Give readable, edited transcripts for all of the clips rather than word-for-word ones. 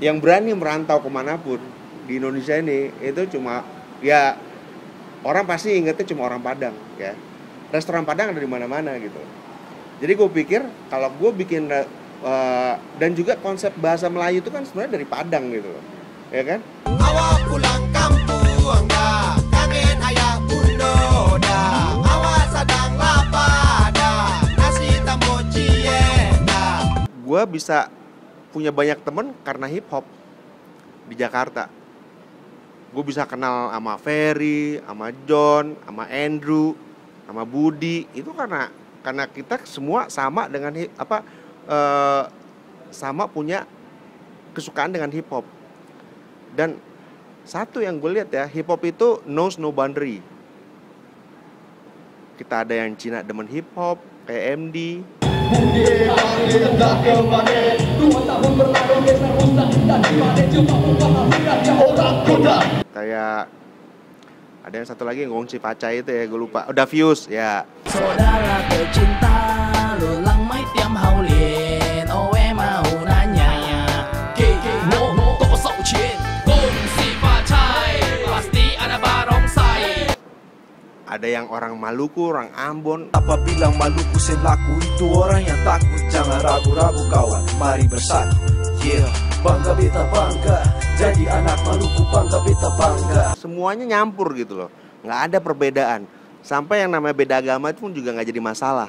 yang berani merantau kemanapun di Indonesia ini itu cuma ya orang pasti ingetnya cuma orang Padang ya. Restoran Padang ada di mana-mana gitu. Jadi gue pikir kalau gue bikin dan juga konsep bahasa Melayu itu kan sebenarnya dari Padang gitu, ya kan? Awak pulang kampung dah, kangen ayah bunda dah. Awak sedang lapar dah, nasi tambah cie dah. Gue bisa punya banyak temen karena hip hop di Jakarta. Gue bisa kenal sama Ferry, sama John, sama Andrew, sama Budi. Itu karena kita semua sama dengan sama punya kesukaan dengan hip hop. Dan satu yang gue lihat ya, hip hop itu knows no boundary. Kita ada yang Cina demen hip hop kayak MD. Kayak ada yang satu lagi yang ngomong Cipacai itu ya, gue lupa. Oh, Davius ya. Saudara tercinta, lulang mai tiam hao lian, owe mau nanya. Wo to sao chin, gong Cipacai, pasti ada barongsai. Ada yang orang Maluku, orang Ambon. Apabila Maluku selaku itu orang yang takut, jangan ragu-ragu kawan, mari bersatu. Yeah, bangga beta bangga, jadi anak Maluku bangga beta bangga. Semuanya nyampur gitu loh, nggak ada perbedaan. Sampai yang namanya beda agama itu pun juga nggak jadi masalah.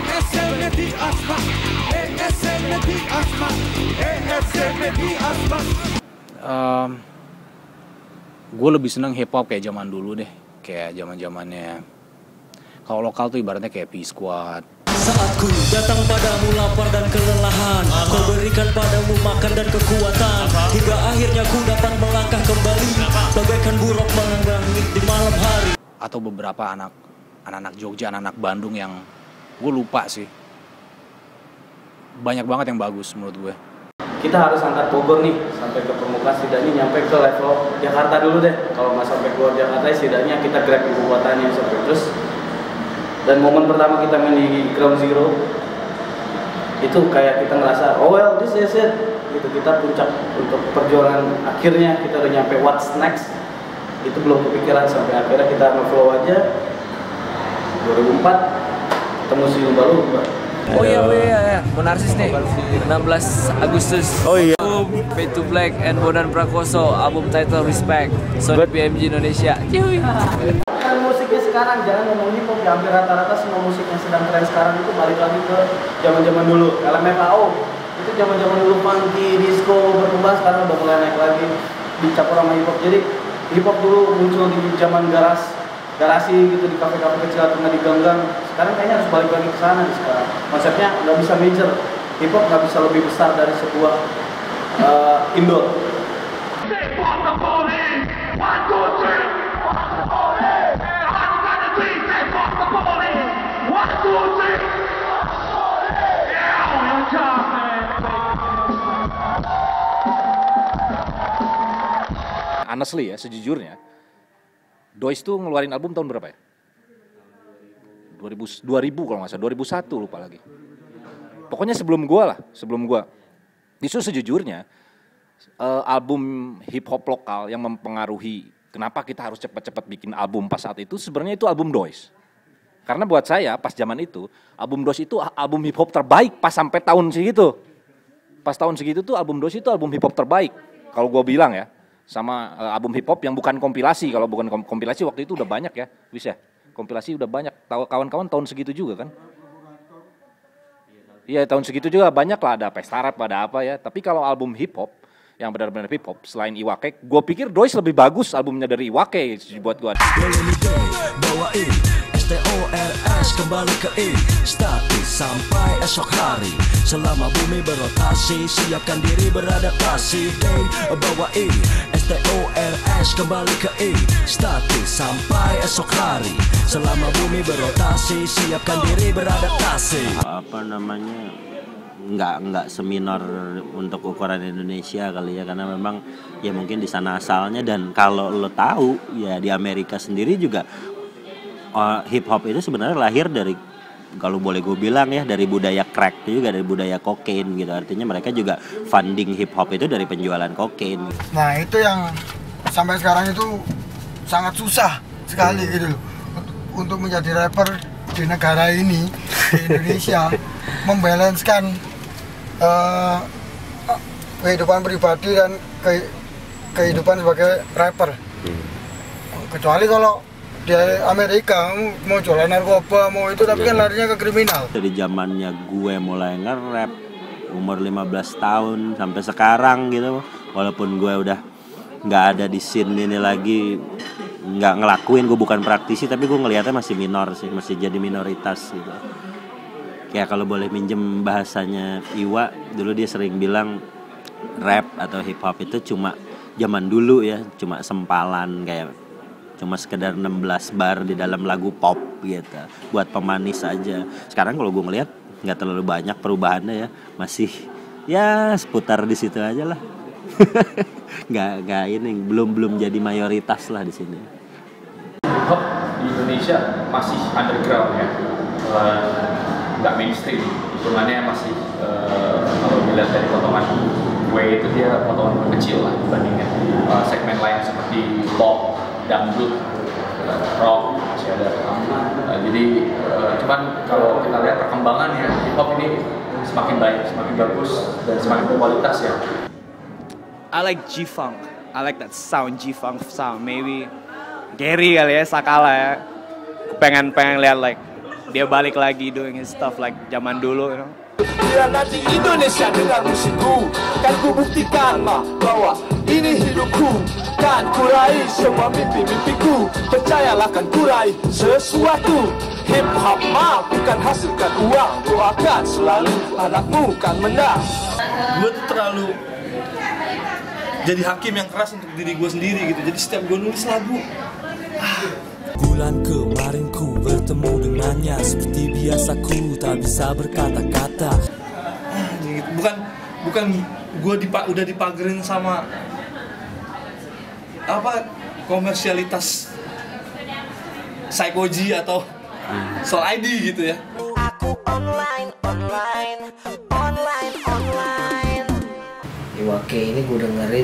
Gue lebih seneng hip hop kayak zaman dulu deh, kayak zaman-zamannya. Kalau lokal tuh ibaratnya kayak P Squad. Saat ku datang padamu lapar dan kelelahan, kau berikan padamu makan dan kekuatan, hingga akhirnya ku dapat melangkah kembali, bagaikan buruk melangit di malam hari. Atau beberapa anak-anak Jogja, anak-anak Bandung yang gue lupa sih. Banyak banget yang bagus menurut gue. Kita harus angkat Bogor nih sampai ke permukaan, setidaknya nyampe ke level Jakarta dulu deh. Kalau nggak sampai keluar Jakarta, setidaknya kita grab ibu kotanya sampai terus. Dan momen pertama kita main di Ground Zero itu kayak kita ngerasa, oh well, this is it. Gitu, kita puncak untuk perjuangan akhirnya, kita udah nyampe what's next. Itu belum kepikiran sampai akhirnya kita nge-flow aja. 2004 ketemu si Lumba-Lumba. Oh iya, Monarsis nih, 16 Agustus. Oh iya. Album Fade to Black and Bondan Prakoso, album title Respect, Sony PMG Indonesia. Kan musiknya sekarang, jangan ngomong hip hop, hampir rata-rata semua musik yang sedang tren sekarang itu balik lagi ke zaman-zaman dulu. LMFAO itu zaman-zaman dulu funky, disco berkembang, sekarang udah mulai naik lagi dicampur sama hip hop. Jadi hip hop dulu muncul di zaman garasi gitu, di kafe-kafe kecil atau di gang-gang. Sekarang kayaknya harus balik lagi ke sana nih sekarang. Konsepnya nggak bisa major, hip hop nggak bisa lebih besar dari sebuah indoor. Honestly ya, sejujurnya Dois tuh ngeluarin album tahun berapa ya? 2000 kalau nggak salah, 2001 lupa lagi. Pokoknya sebelum gua. Justru sejujurnya album hip hop lokal yang mempengaruhi kenapa kita harus cepat-cepat bikin album pas saat itu, sebenarnya itu album Dois. Karena buat saya pas zaman itu, album Dois itu album hip hop terbaik pas sampai tahun segitu. Pas tahun segitu tuh album Dois itu album hip hop terbaik. Kalau gua bilang ya, sama album hip hop yang bukan kompilasi. Kalau bukan kompilasi waktu itu udah banyak ya, bisa. Kompilasi udah banyak. Tahu kawan-kawan tahun segitu juga kan? Iya, tahun segitu juga banyak lah, ada pesta rap, ada apa ya. Tapi kalau album hip hop yang benar-benar hip hop selain Iwake, gue pikir Dois lebih bagus albumnya dari Iwake buat gue. STORS kembali ke statis sampai esok hari. Selama bumi berotasi, siapkan diri beradaptasi. Day bawa STORS kembali ke statis sampai esok hari. Selama bumi berotasi, siapkan diri beradaptasi. Apa namanya, nggak seminor untuk ukuran Indonesia kali ya, karena memang ya mungkin di sana asalnya. Dan kalau lo tahu ya di Amerika sendiri juga hip hop itu sebenarnya lahir dari kalau boleh gue bilang ya dari budaya crack juga, dari budaya kokain gitu. Artinya mereka juga funding hip hop itu dari penjualan kokain. Nah itu yang sampai sekarang itu sangat susah sekali gitu loh untuk menjadi rapper di negara ini, di Indonesia, membalanskan kehidupan pribadi dan kehidupan sebagai rapper. Kecuali kalau di Amerika mau jualan narkoba mau itu, tapi kan larinya ke kriminal. Dari zamannya gue mulai nge-rap umur 15 tahun sampai sekarang gitu, walaupun gue udah nggak ada di scene ini lagi, nggak ngelakuin, gue bukan praktisi, tapi gue ngelihatnya masih minor sih, masih jadi minoritas gitu. Ya kalau boleh minjem bahasanya Iwa, dulu dia sering bilang rap atau hip hop itu cuma zaman dulu ya, cuma sempalan, kayak cuma sekedar 16 bar di dalam lagu pop gitu, buat pemanis aja. Sekarang kalau gue ngeliat nggak terlalu banyak perubahannya ya, masih ya seputar di situ aja lah. nggak ini belum jadi mayoritas lah di sini. Hip-hop di Indonesia masih underground ya, nggak mainstream, hitungannya masih kalau dilihat dari potongan gue itu dia potongan kecil lah dibandingkan segmen lain seperti pop, dangdut, rock masih ada. Jadi cuman kalau kita lihat perkembangannya hip hop ini semakin baik, semakin bagus dan semakin berkualitas ya. I like G-Funk. I like that sound, G-Funk sound. Maybe Gary kali ya, Sakala ya. Pengen lihat like dia balik lagi doing his stuff like zaman dulu, you know. Bila nanti Indonesia dengar musikku, kan ku buktikan bahwa ini hidupku. Kan ku raih semua mimpi-mimpiku. Percayalah kan ku raih sesuatu. Hip hop bukan hasilkan uang. Doakan selalu anakmu kan menang. Gue tuh terlalu jadi hakim yang keras untuk diri gue sendiri gitu. Jadi setiap gue nulis lagu, bulan kemarin ku bertemu dengannya, seperti biasa ku tak bisa berkata-kata. Gitu. Bukan gue udah dipagerin sama apa komersialitas Psycho-G atau Soul ID gitu ya. Aku online. Iwake ini gue dengerin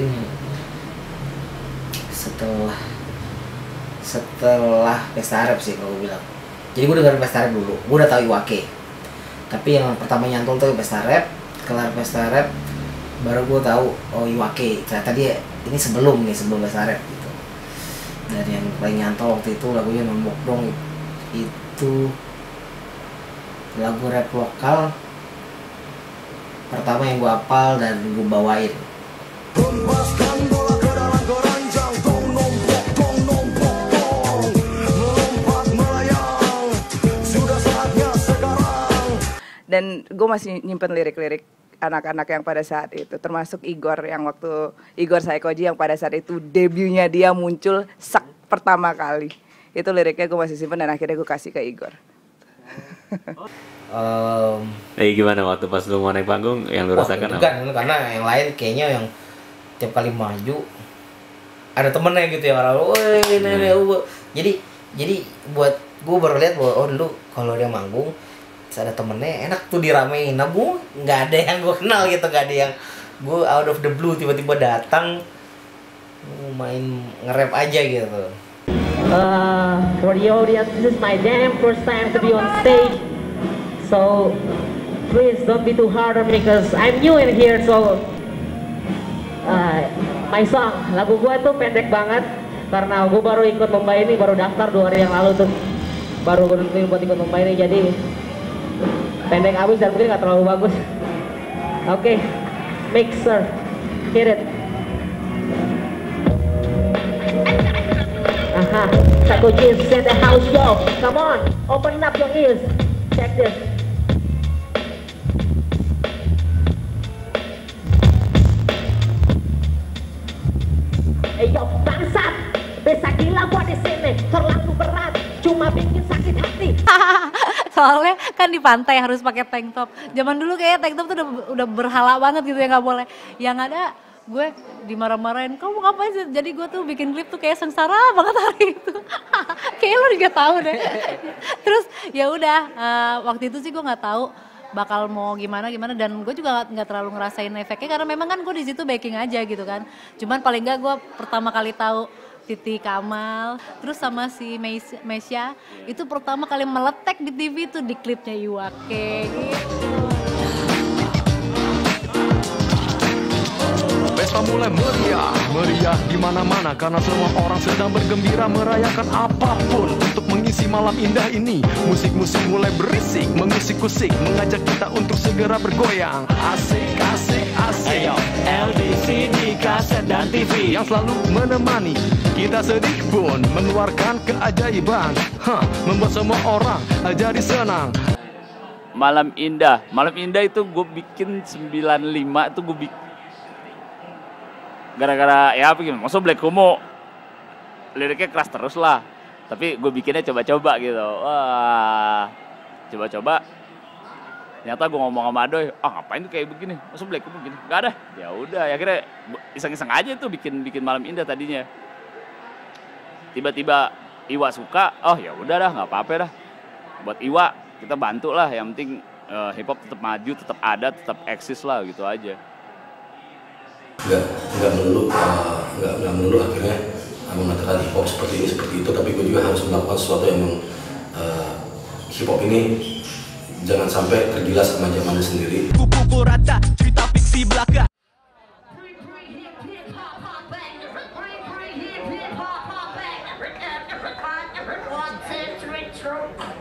setelah pesta rap sih kalau gue bilang. Jadi gue dengerin pesta rap dulu, gue udah tahu Iwake. Tapi yang pertama nyantol tuh pesta rap, kelar pesta rap baru gue tahu oh Iwake. Ternyata dia ini sebelum pesta rap gitu. Dan yang paling nyantol waktu itu lagunya Nombok Dong, itu lagu rap lokal pertama yang gue hafal dan gue bawain. Dan gue masih nyimpen lirik-lirik anak-anak yang pada saat itu, termasuk Igor yang waktu Igor Psycho-G yang pada saat itu debutnya dia muncul pertama kali. Itu liriknya gue masih simpen dan akhirnya gue kasih ke Igor. Gimana waktu pas lu mau naik panggung yang lu rasakan apa? Bukan, karena yang lain kayaknya yang tiap kali maju ada temennya gitu ya, orang jadi buat gue baru lihat bahwa oh dulu kalau dia manggung ada temennya enak tuh diramein. Nah gue nggak ada yang gue kenal gitu, nggak ada yang gue out of the blue tiba-tiba datang main nge-rap aja gitu. For the audience, this is my damn first time to be on stage. So please don't be too hard on me because I'm new in here. So my song, lagu gue tuh pendek banget karena gue baru ikut lomba ini, baru daftar 2 hari yang lalu tuh, baru gue nentuin buat ikut lomba ini, jadi pendek abis dan mungkin gak terlalu bagus. Oke, mixer, hit it. Psycho-G set the house, yo. Come on, open up your ears. Check this. Yo, bangsat, bisa gila gua di sini. Terlalu berat, cuma bikin sakit hati. Soalnya kan di pantai harus pakai tank top. Zaman dulu kayaknya tank top tuh udah berhala banget gitu ya, nggak boleh. Yang ada gue dimarah-marahin, kamu ngapain sih? Jadi gue tuh bikin klip tuh kayak sengsara banget hari itu. Kayak lo juga tahu deh. Terus ya udah, waktu itu sih gue nggak tahu bakal mau gimana dan gue juga nggak terlalu ngerasain efeknya karena memang kan gue di situ baking aja gitu kan. Cuman paling nggak gue pertama kali tahu Titi Kamal, terus sama si Mesya itu pertama kali meletek di TV tuh di klipnya Iwake gitu. Pesta mulai meriah di mana-mana karena semua orang sedang bergembira merayakan apapun untuk mengisi malam indah ini. Musik-musik mulai berisik, mengusik-usik, mengajak kita untuk segera bergoyang. Asik, asik, asik. Ayo, LDC di kaset dan TV yang selalu menemani kita sedih pun mengeluarkan keajaiban. Membuat semua orang jadi senang. Malam Indah itu gue bikin 95 itu gue bikin gara-gara ya apa gimana, maksud Black Homo liriknya keras terus lah, tapi gue bikinnya coba-coba gitu. Wah, coba-coba ternyata gue ngomong sama Adoy, ngapain tuh kayak begini, maksud Black Homo gini, gak ada, ya udah akhirnya iseng-iseng aja tuh bikin Malam Indah tadinya. Tiba-tiba Iwa suka, ya udah dah nggak apa-apa dah, buat Iwa kita bantu lah, yang penting hip hop tetap maju, tetap ada, tetap eksis lah gitu aja. Nggak melulu akhirnya mengatakan hip hop seperti ini seperti itu, tapi gue juga harus melakukan sesuatu yang hip hop ini jangan sampai tergilas sama zamannya sendiri. Pukul rata cerita fiksi belaka. One, two, three,